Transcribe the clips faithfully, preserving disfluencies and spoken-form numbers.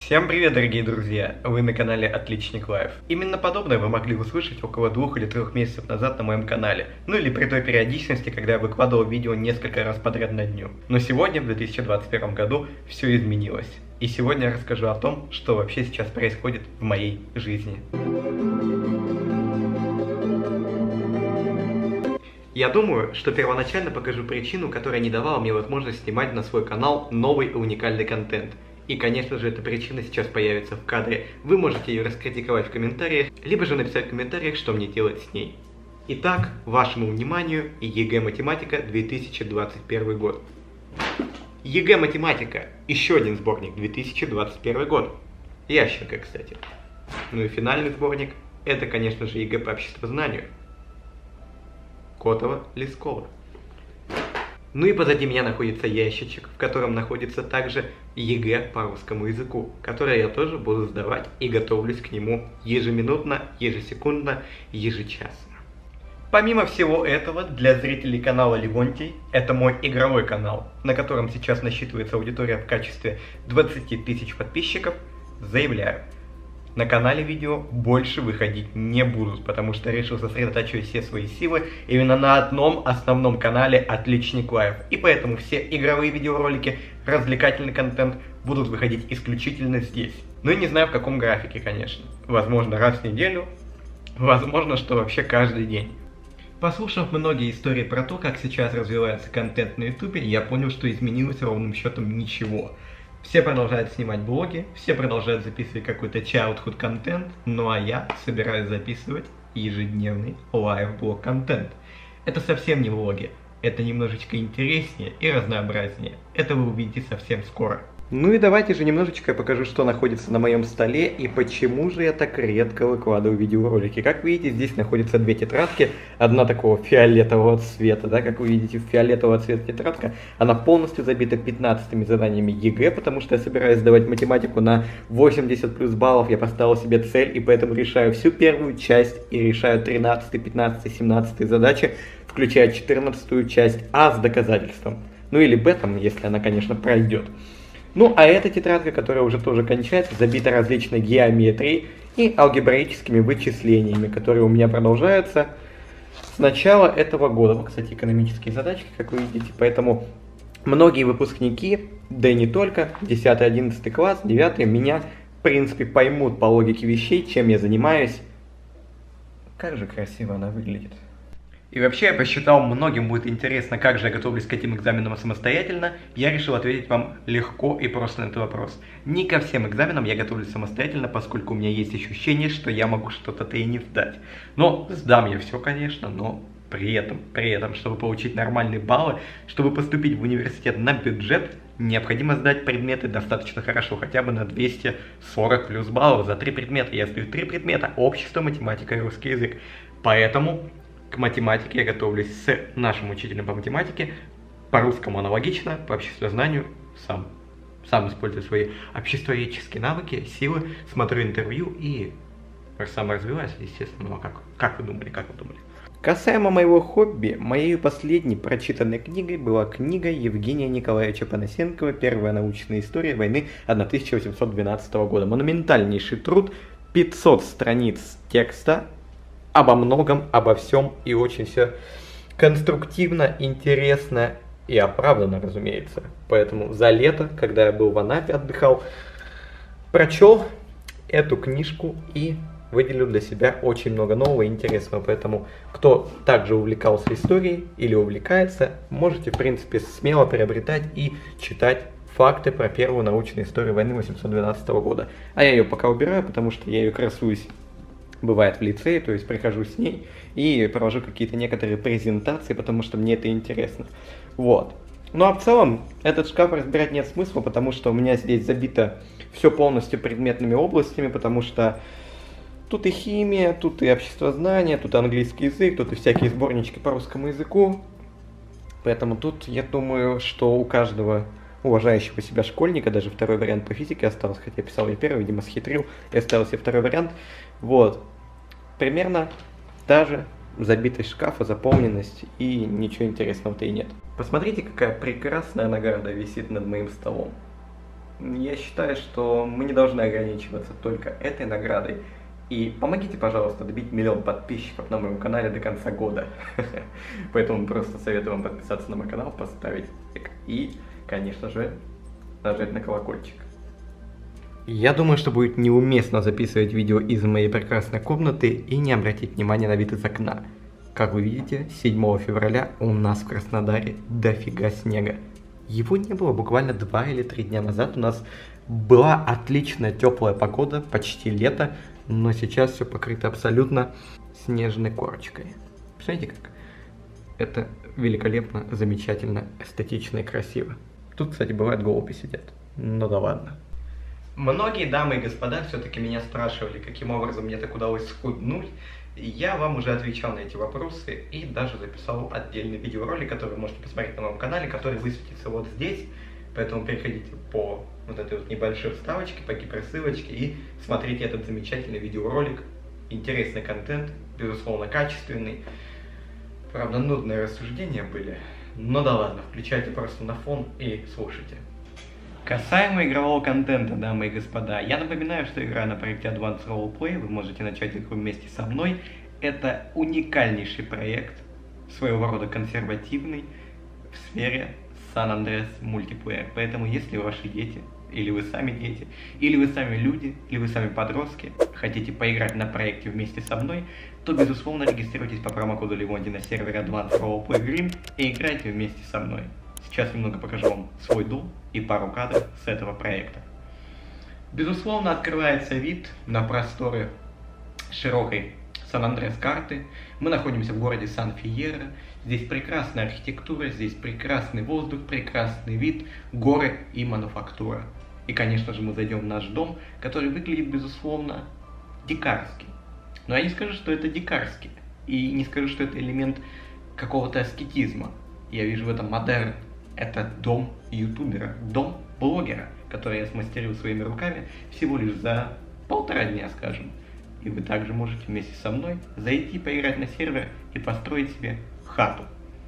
Всем привет, дорогие друзья! Вы на канале Отличник Лайф. Именно подобное вы могли услышать около двух или трех месяцев назад на моем канале, ну или при той периодичности, когда я выкладывал видео несколько раз подряд на дню. Но сегодня, в две тысячи двадцать первом году, все изменилось. И сегодня я расскажу о том, что вообще сейчас происходит в моей жизни. Я думаю, что первоначально покажу причину, которая не давала мне возможность снимать на свой канал новый и уникальный контент. И, конечно же, эта причина сейчас появится в кадре. Вы можете ее раскритиковать в комментариях, либо же написать в комментариях, что мне делать с ней. Итак, вашему вниманию ЕГЭ математика две тысячи двадцать первый год. ЕГЭ математика. Еще один сборник, две тысячи двадцать первый год. Ященко, кстати. Ну и финальный сборник. Это, конечно же, ЕГЭ по обществознанию. Котова-Лескова. Ну и позади меня находится ящичек, в котором находится также ЕГЭ по русскому языку, которое я тоже буду сдавать и готовлюсь к нему ежеминутно, ежесекундно, ежечасно. Помимо всего этого, для зрителей канала Левонтий, это мой игровой канал, на котором сейчас насчитывается аудитория в качестве двадцати тысяч подписчиков, заявляю, на канале видео больше выходить не будут, потому что решил сосредотачивать все свои силы именно на одном основном канале Отличник Лайф. И поэтому все игровые видеоролики, развлекательный контент будут выходить исключительно здесь. Ну и не знаю в каком графике, конечно. Возможно раз в неделю, возможно, что вообще каждый день. Послушав многие истории про то, как сейчас развивается контент на ютубе, я понял, что изменилось ровным счетом ничего. Все продолжают снимать блоги, все продолжают записывать какой-то childhood контент, ну а я собираюсь записывать ежедневный лайв-блог контент. Это совсем не влоги, это немножечко интереснее и разнообразнее. Это вы увидите совсем скоро. Ну и давайте же немножечко я покажу, что находится на моем столе и почему же я так редко выкладываю видеоролики. Как вы видите, здесь находятся две тетрадки, одна такого фиолетового цвета, да, как вы видите, фиолетового цвета тетрадка, она полностью забита пятнадцатыми заданиями ЕГЭ, потому что я собираюсь сдавать математику на восемьдесят плюс баллов, я поставил себе цель и поэтому решаю всю первую часть и решаю тринадцатый, пятнадцатый, семнадцатый задачи, включая четырнадцатую часть А с доказательством. Ну или Б там, если она, конечно, пройдет. Ну, а эта тетрадка, которая уже тоже кончается, забита различной геометрией и алгебраическими вычислениями, которые у меня продолжаются с начала этого года. Вот, кстати, экономические задачки, как вы видите, поэтому многие выпускники, да и не только, десятый-одиннадцатый класс, девятый, меня, в принципе, поймут по логике вещей, чем я занимаюсь. Как же красиво она выглядит. И вообще я посчитал, многим будет интересно, как же я готовлюсь к этим экзаменам самостоятельно. Я решил ответить вам легко и просто на этот вопрос. Не ко всем экзаменам я готовлюсь самостоятельно, поскольку у меня есть ощущение, что я могу что-то-то и не сдать. Но сдам я все, конечно, но при этом, при этом, чтобы получить нормальные баллы, чтобы поступить в университет на бюджет, необходимо сдать предметы достаточно хорошо, хотя бы на двести сорок плюс баллов за три предмета. Я сдаю три предмета: общество, математика и русский язык. Поэтому к математике я готовлюсь с нашим учителем по математике, по русскому аналогично, по обществознанию сам. Сам использую свои обществоведческие навыки, силы, смотрю интервью и сам развиваюсь, естественно. Ну а как, как вы думали, как вы думали? Касаемо моего хобби, моей последней прочитанной книгой была книга Евгения Николаевича Панасенкова «Первая научная история войны тысяча восемьсот двенадцатого года». Монументальнейший труд, пятьсот страниц текста, обо многом, обо всем, и очень все конструктивно, интересно и оправданно, разумеется. Поэтому за лето, когда я был в Анапе, отдыхал, прочел эту книжку и выделил для себя очень много нового и интересного. Поэтому, кто также увлекался историей или увлекается, можете, в принципе, смело приобретать и читать факты про первую научную историю войны восемьсот двенадцатого года. А я ее пока убираю, потому что я ее красуюсь, бывает, в лицее, то есть прихожу с ней и провожу какие-то некоторые презентации, потому что мне это интересно. Вот. Ну а в целом, этот шкаф разбирать нет смысла, потому что у меня здесь забито все полностью предметными областями, потому что тут и химия, тут и обществознание, тут и английский язык, тут и всякие сборнички по русскому языку. Поэтому тут, я думаю, что у каждого уважающего себя школьника, даже второй вариант по физике остался, хотя писал я первый, видимо, схитрил, и оставил себе второй вариант. Вот. Примерно та же забитость шкафа, заполненность, и ничего интересного-то и нет. Посмотрите, какая прекрасная награда висит над моим столом. я считаю, что мы не должны ограничиваться только этой наградой. И помогите, пожалуйста, добить миллион подписчиков на моем канале до конца года. Поэтому просто советую вам подписаться на мой канал, поставить лайк и, конечно же, нажать на колокольчик. Я думаю, что будет неуместно записывать видео из моей прекрасной комнаты и не обратить внимания на вид из окна. Как вы видите, седьмого февраля у нас в Краснодаре дофига снега. Его не было буквально два или три дня назад. У нас была отличная теплая погода, почти лето, но сейчас все покрыто абсолютно снежной корочкой. Представляете, как это великолепно, замечательно, эстетично и красиво. Тут, кстати, бывает голуби сидят. Ну да ладно. Многие дамы и господа все-таки меня спрашивали, каким образом мне так удалось схуднуть. Я вам уже отвечал на эти вопросы и даже записал отдельный видеоролик, который вы можете посмотреть на моем канале, который высветится вот здесь. Поэтому переходите по вот этой вот небольшой вставочке, по гиперссылочке и смотрите этот замечательный видеоролик. Интересный контент, безусловно качественный. Правда, нудные рассуждения были, но да ладно, включайте просто на фон и слушайте. Касаемо игрового контента, дамы и господа, я напоминаю, что игра на проекте Advanced Roleplay, вы можете начать игру вместе со мной. Это уникальнейший проект, своего рода консервативный, в сфере San Andreas мультиплеер. Поэтому если ваши дети, или вы сами дети, или вы сами люди, или вы сами подростки, хотите поиграть на проекте вместе со мной, то безусловно регистрируйтесь по промокоду Левонти на сервере Advanced Roleplay Grim и играйте вместе со мной. Сейчас немного покажу вам свой дом и пару кадров с этого проекта. Безусловно, открывается вид на просторы широкой Сан-Андреас карты. Мы находимся в городе Сан-Фьерро. Здесь прекрасная архитектура, здесь прекрасный воздух, прекрасный вид, горы и мануфактура. И, конечно же, мы зайдем в наш дом, который выглядит, безусловно, дикарски. Но я не скажу, что это дикарски. И не скажу, что это элемент какого-то аскетизма. Я вижу в этом модерн. Это дом ютубера, дом блогера, который я смастерил своими руками всего лишь за полтора дня, скажем. И вы также можете вместе со мной зайти, поиграть на сервер и построить себе хату.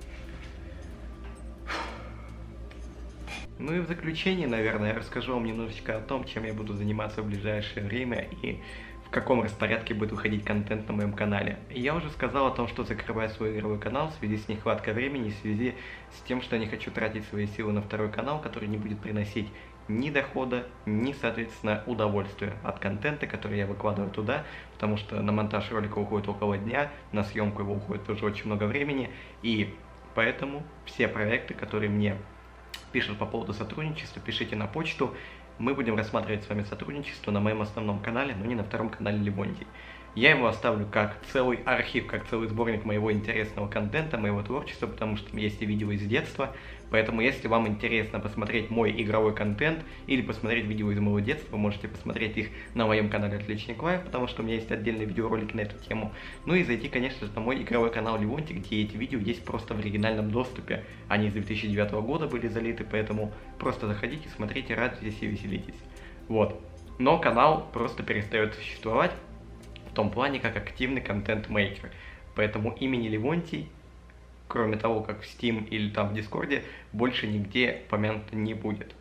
Ну и в заключение, наверное, я расскажу вам немножечко о том, чем я буду заниматься в ближайшее время и в каком распорядке будет выходить контент на моем канале. Я уже сказал о том, что закрываю свой игровой канал в связи с нехваткой времени, в связи с тем, что я не хочу тратить свои силы на второй канал, который не будет приносить ни дохода, ни, соответственно, удовольствия от контента, который я выкладываю туда, потому что на монтаж ролика уходит около дня, на съемку его уходит тоже очень много времени, и поэтому все проекты, которые мне пишут по поводу сотрудничества, пишите на почту. Мы будем рассматривать с вами сотрудничество на моем основном канале, но не на втором канале Левонти. Я его оставлю как целый архив, как целый сборник моего интересного контента, моего творчества, потому что есть и видео из детства. Поэтому, если вам интересно посмотреть мой игровой контент или посмотреть видео из моего детства, вы можете посмотреть их на моем канале Отличник Лайв, потому что у меня есть отдельные видеоролики на эту тему. Ну и зайти, конечно же, на мой игровой канал Левонти, где эти видео есть просто в оригинальном доступе. Они с две тысячи девятого года были залиты, поэтому просто заходите, смотрите, радуйтесь и веселитесь. Вот. Но канал просто перестает существовать в том плане, как активный контент-мейкер. Поэтому имени Левонтий, кроме того, как в Steam или там в Дискорде, больше нигде помянуто не будет.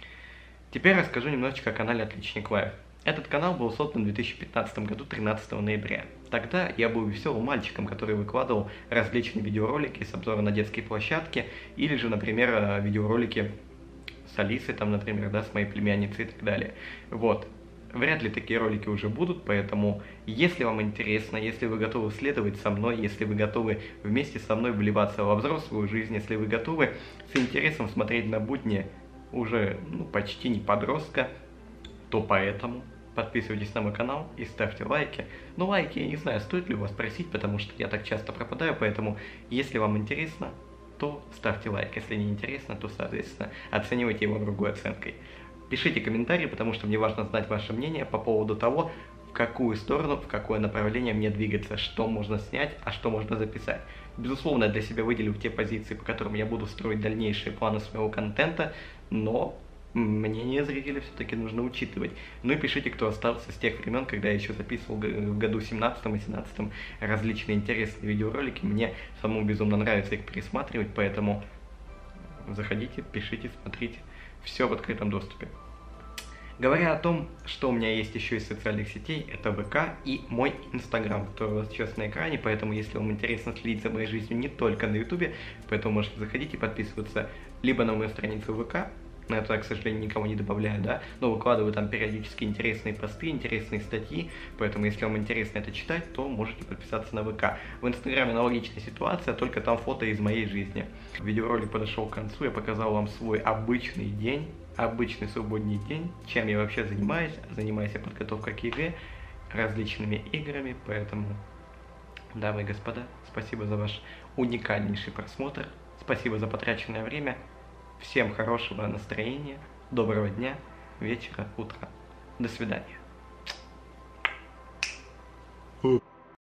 Теперь расскажу немножечко о канале Отличник Лайв. Этот канал был создан в две тысячи пятнадцатом году, тринадцатого ноября. Тогда я был веселым мальчиком, который выкладывал различные видеоролики с обзора на детские площадки, или же, например, видеоролики с Алисой, там, например, да, с моей племянницей и так далее. Вот. Вряд ли такие ролики уже будут, поэтому, если вам интересно, если вы готовы следовать со мной, если вы готовы вместе со мной вливаться во взрослую жизнь, если вы готовы с интересом смотреть на будни уже ну, почти не подростка, то поэтому подписывайтесь на мой канал и ставьте лайки. Но лайки, я не знаю, стоит ли у вас просить, потому что я так часто пропадаю, поэтому, если вам интересно, то ставьте лайк. Если не интересно, то, соответственно, оценивайте его другой оценкой. Пишите комментарии, потому что мне важно знать ваше мнение по поводу того, в какую сторону, в какое направление мне двигаться, что можно снять, а что можно записать. Безусловно, я для себя выделю те позиции, по которым я буду строить дальнейшие планы своего контента, но мнение зрителя все-таки нужно учитывать. Ну и пишите, кто остался с тех времен, когда я еще записывал в году семнадцатом и семнадцатом различные интересные видеоролики. Мне самому безумно нравится их пересматривать, поэтому заходите, пишите, смотрите. Все в открытом доступе. Говоря о том, что у меня есть еще из социальных сетей, это ВК и мой Инстаграм, который у вас сейчас на экране, поэтому если вам интересно следить за моей жизнью не только на Ютубе, поэтому можете заходить и подписываться либо на мою страницу ВК, на это, к сожалению, никого не добавляю, да, но выкладываю там периодически интересные посты, интересные статьи, поэтому если вам интересно это читать, то можете подписаться на ВК. В Инстаграме аналогичная ситуация, только там фото из моей жизни. Видеоролик подошел к концу, я показал вам свой обычный день, обычный субботний день, чем я вообще занимаюсь. Занимаюсь я подготовкой к ЕГЭ, различными играми, поэтому, дамы и господа, спасибо за ваш уникальнейший просмотр, спасибо за потраченное время. Всем хорошего настроения, доброго дня, вечера, утра. До свидания.